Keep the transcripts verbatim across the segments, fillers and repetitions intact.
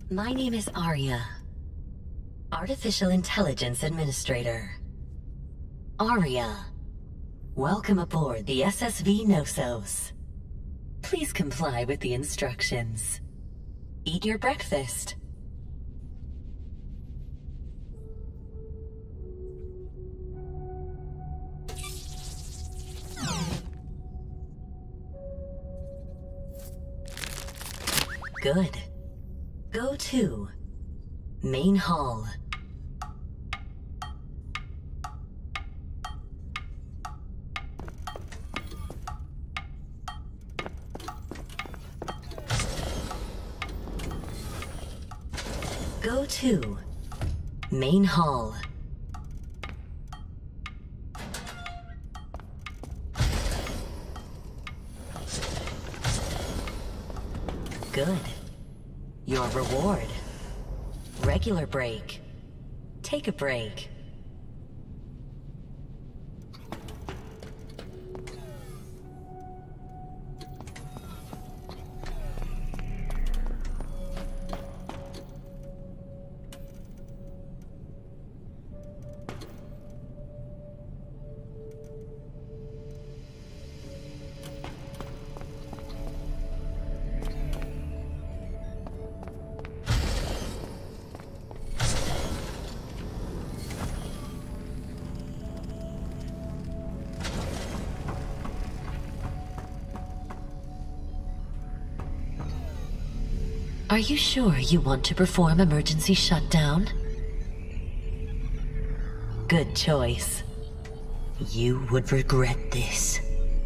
My name is A R I A, Artificial Intelligence Administrator. A R I A, welcome aboard the S S V Knossos. Please comply with the instructions. Eat your breakfast. Good. Go to Main Hall. Go to Main Hall. Good. Your reward. Regular break. Take a break. Are you sure you want to perform emergency shutdown? Good choice. You would regret this.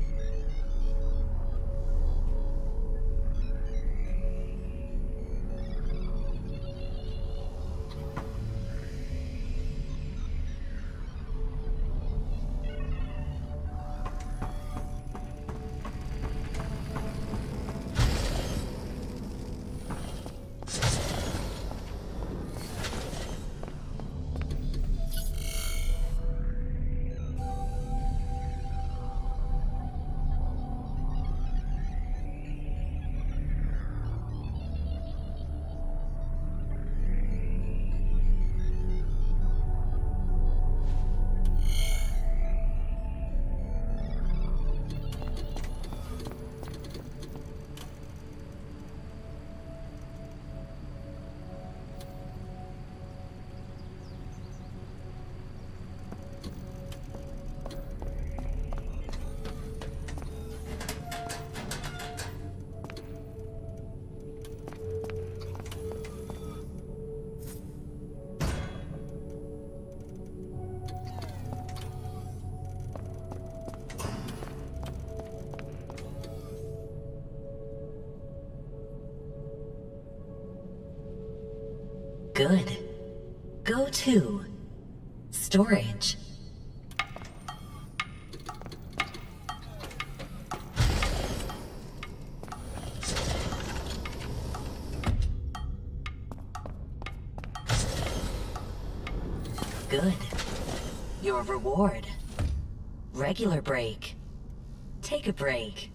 Good. Go to storage. Good. Your reward. Regular break. Take a break.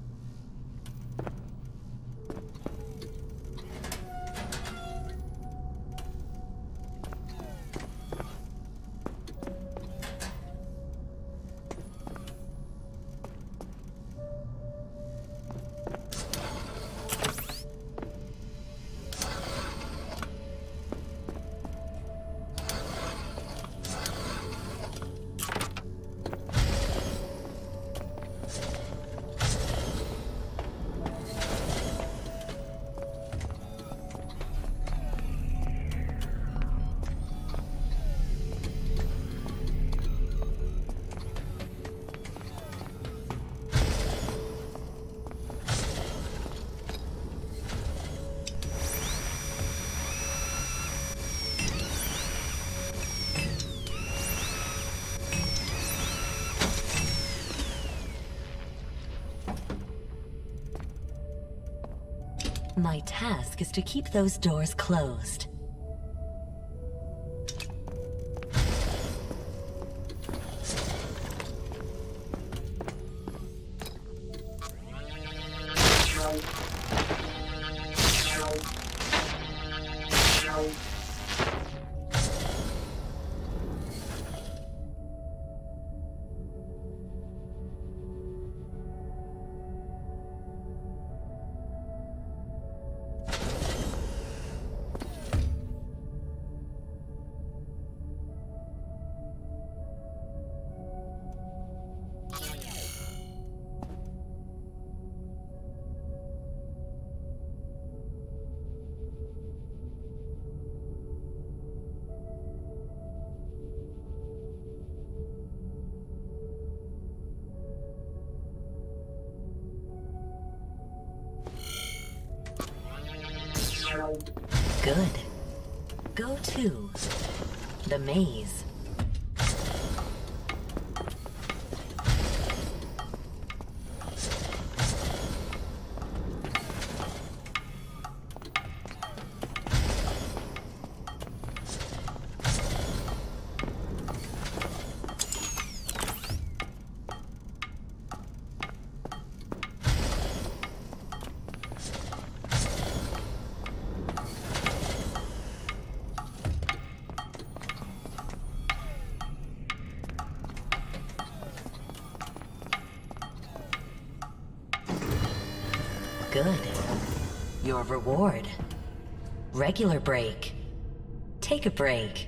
My task is to keep those doors closed. Good. Go to the maze. Good. Your reward. Regular break. Take a break.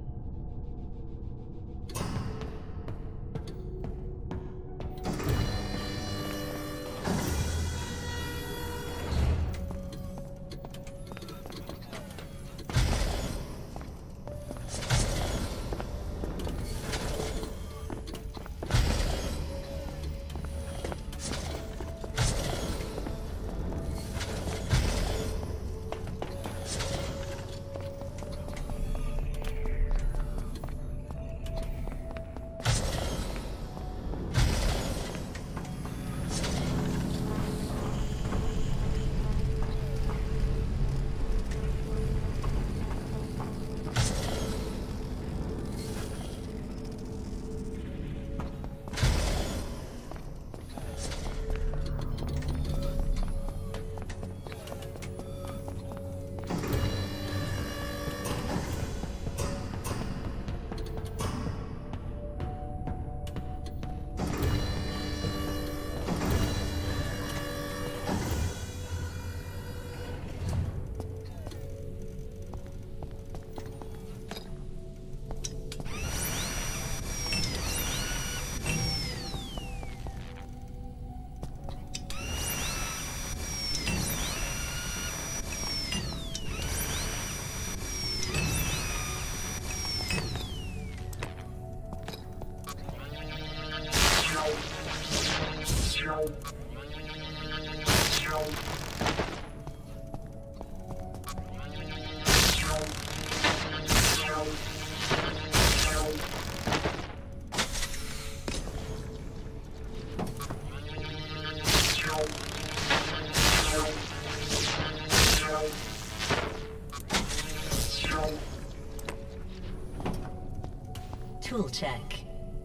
Tool check.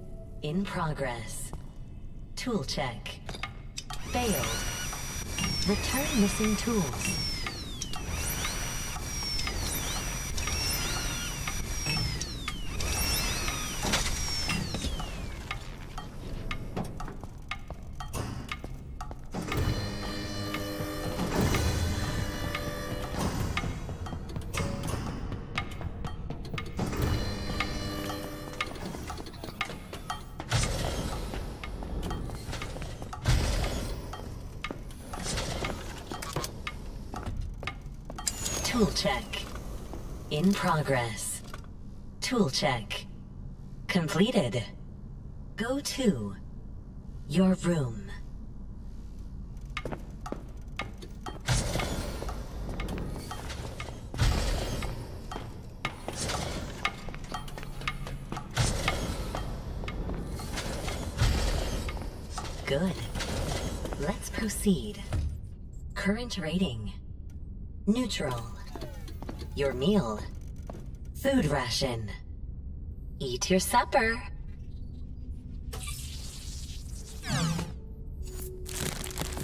In progress. Tool check. Failed. Return missing tools. Tool check. In progress. Tool check. Completed. Go to your room. Good. Let's proceed. Current rating. Neutral. Your meal. Food ration. Eat your supper.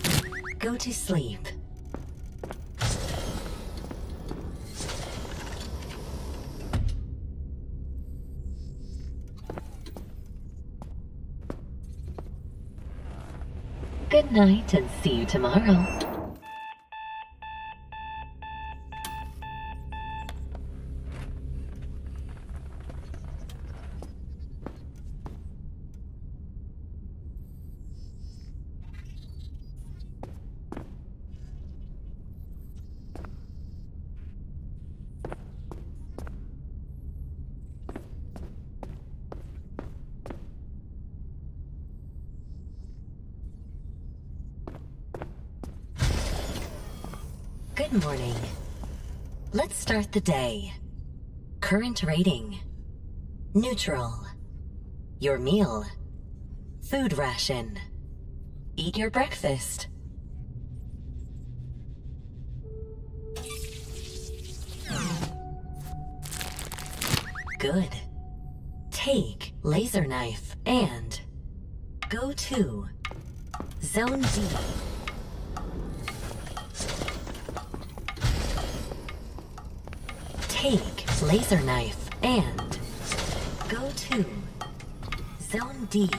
Go to sleep. Good night and see you tomorrow. Good morning. Let's start the day. Current rating. Neutral. Your meal. Food ration. Eat your breakfast. Good. Take laser knife and go to Zone D. Take laser knife and go to Zone D.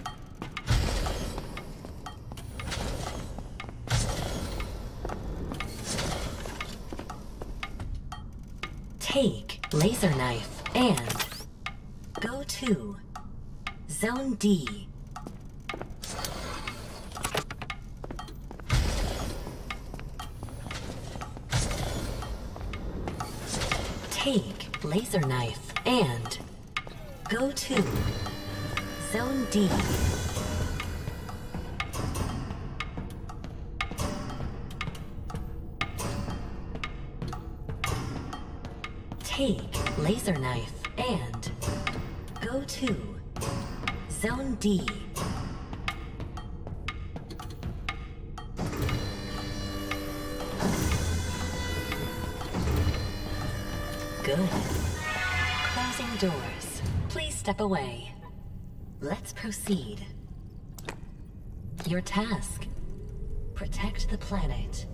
Take laser knife and go to Zone D. Take laser knife and go to Zone D. Take laser knife and go to Zone D. Good. Closing doors. Please step away. Let's proceed. Your task. Protect the planet.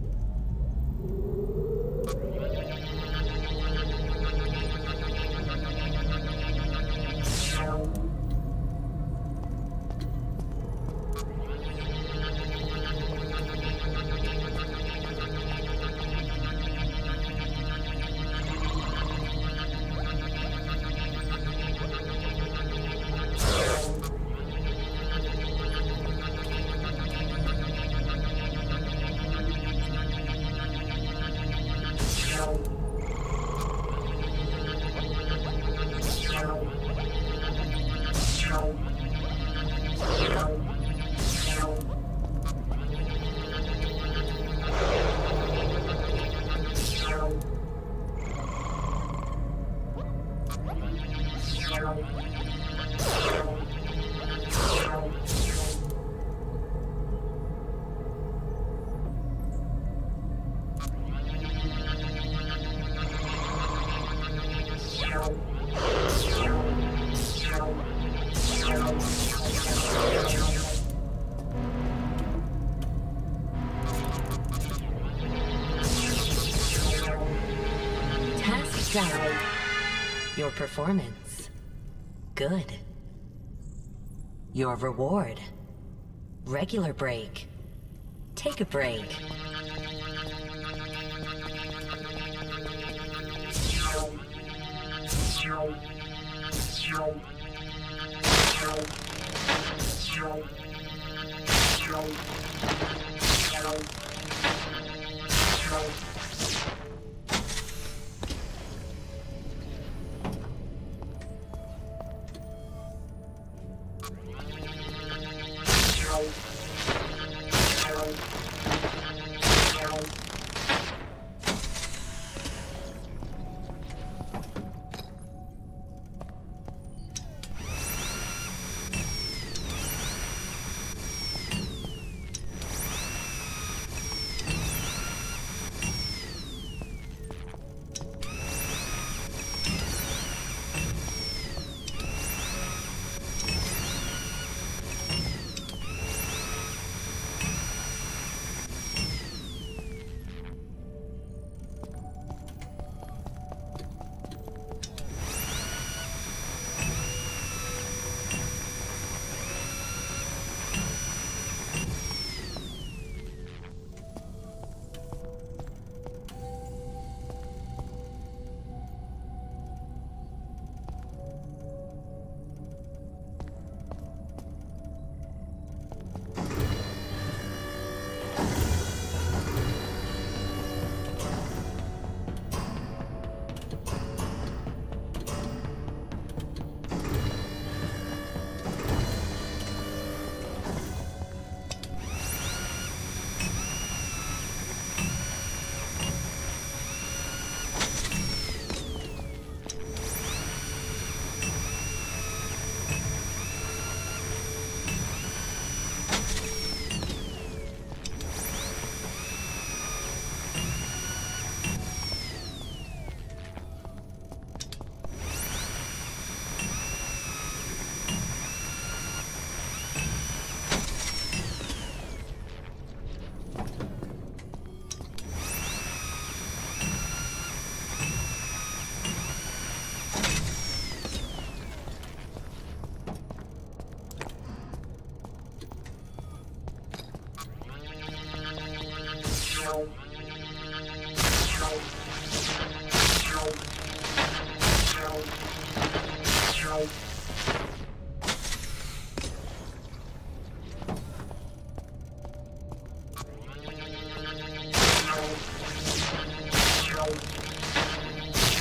Done. Your performance. Good. Your reward. Regular break. Take a break.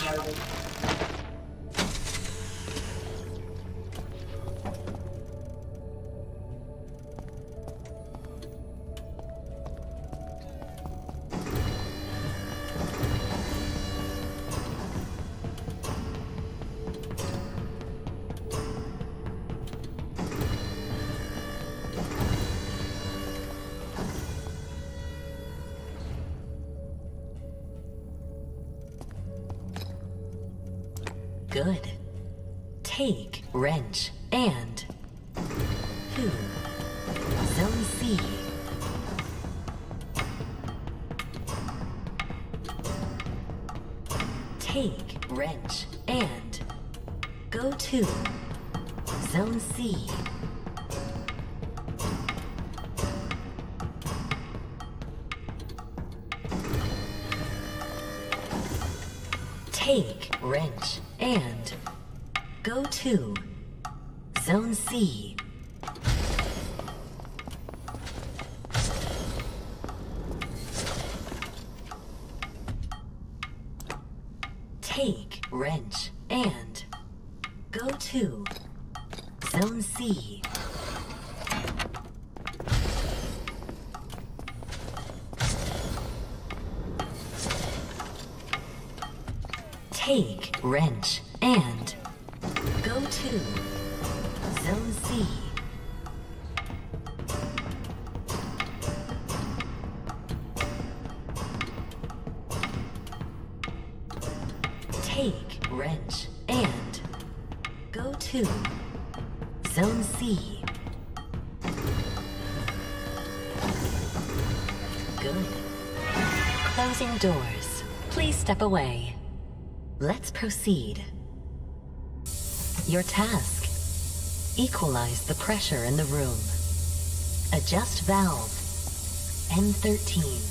Good. Take wrench and two. Zone C. Take wrench and go to Zone C. Take wrench and go to Zone C. Take wrench and go to Zone C. Take wrench and go to Zone C. Take wrench and go to Zone C. Good. Closing doors. Please step away. Let's proceed. Your task. Equalize the pressure in the room. Adjust valve. N thirteen.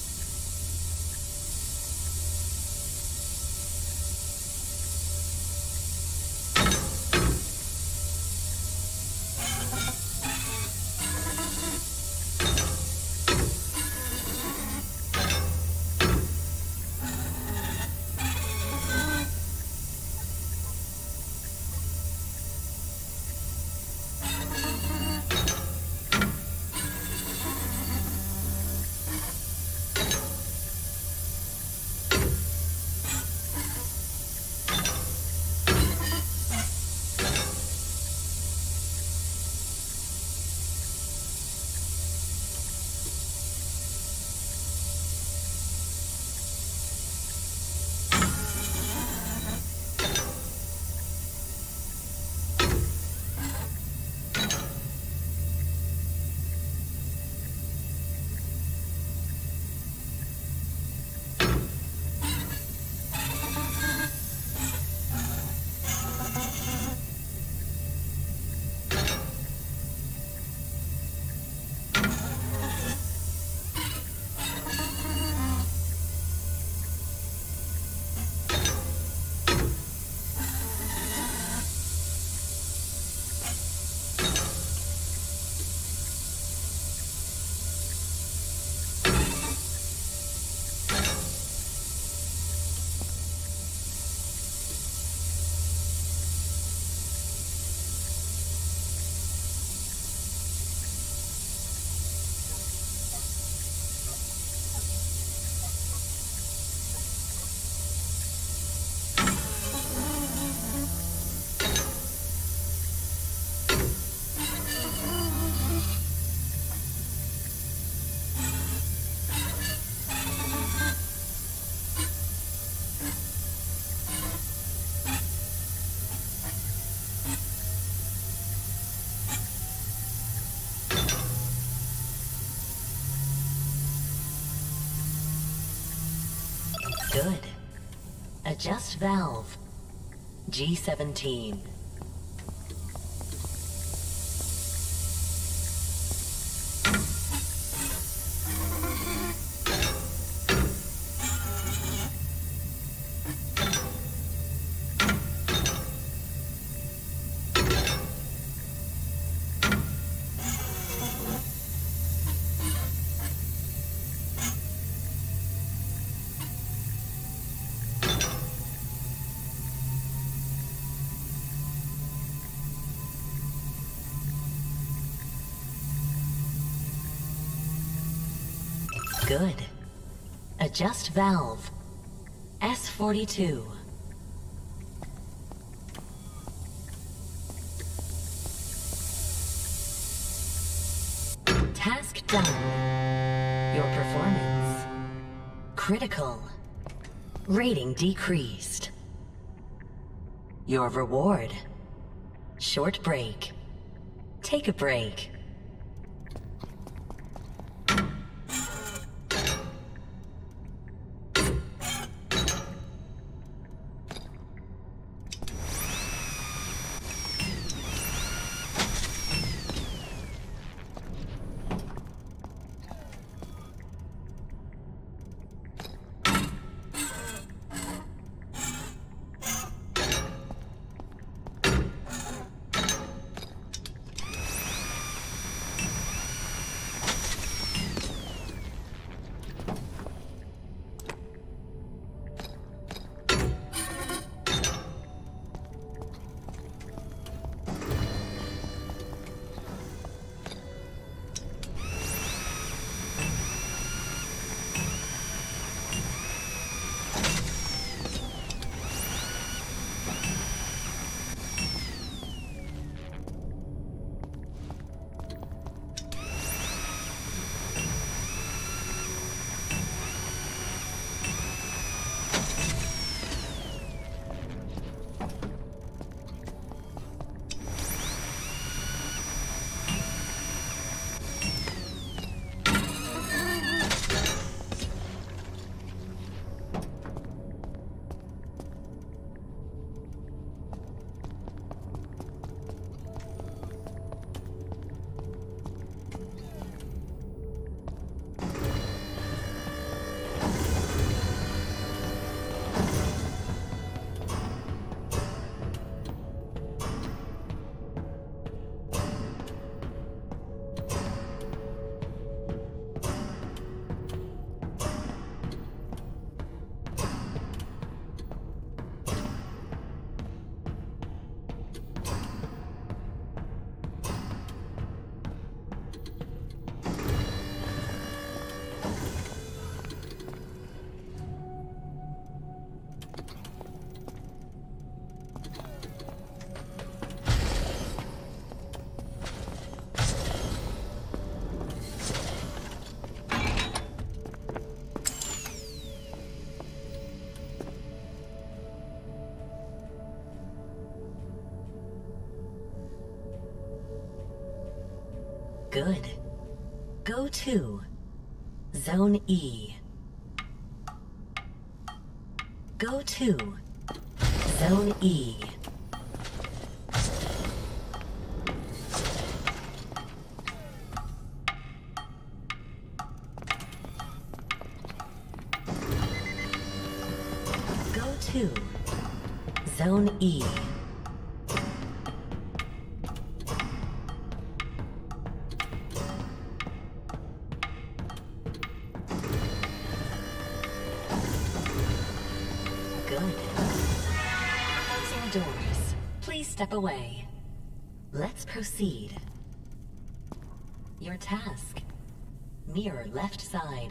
Good. Adjust valve. G seventeen. Good. Adjust valve. S forty-two. Task done. Your performance. Critical. Rating decreased. Your reward. Short break. Take a break. Good. Go to Zone E. Go to Zone E. Go to Zone E. Doors. Please step away. Let's proceed. Your task. Mirror left side.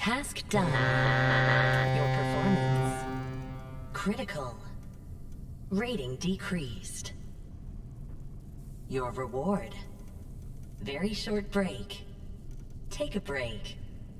Task done. Your performance. Critical. Rating decreased. Your reward. Very short break. Take a break.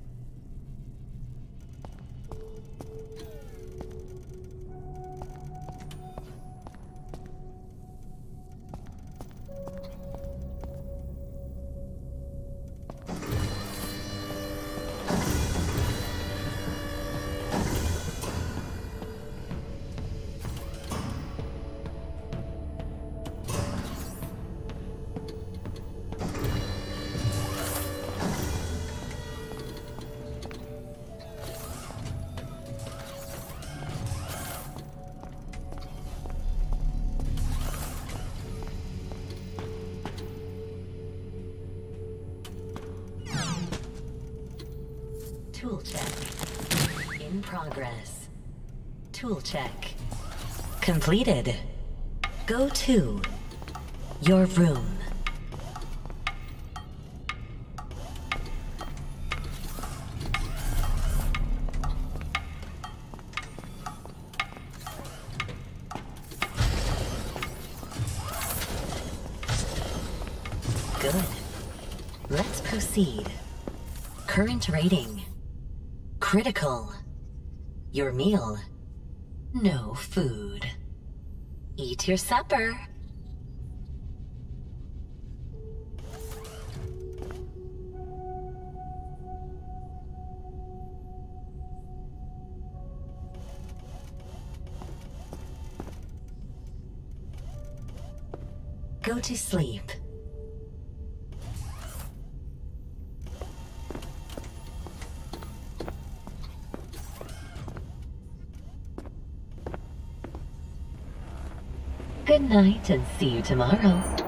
Tool check. In progress. Tool check. Completed. Go to your room. Good. Let's proceed. Current rating. Critical. Your meal. No food. Eat your supper. Go to sleep. Good night and see you tomorrow.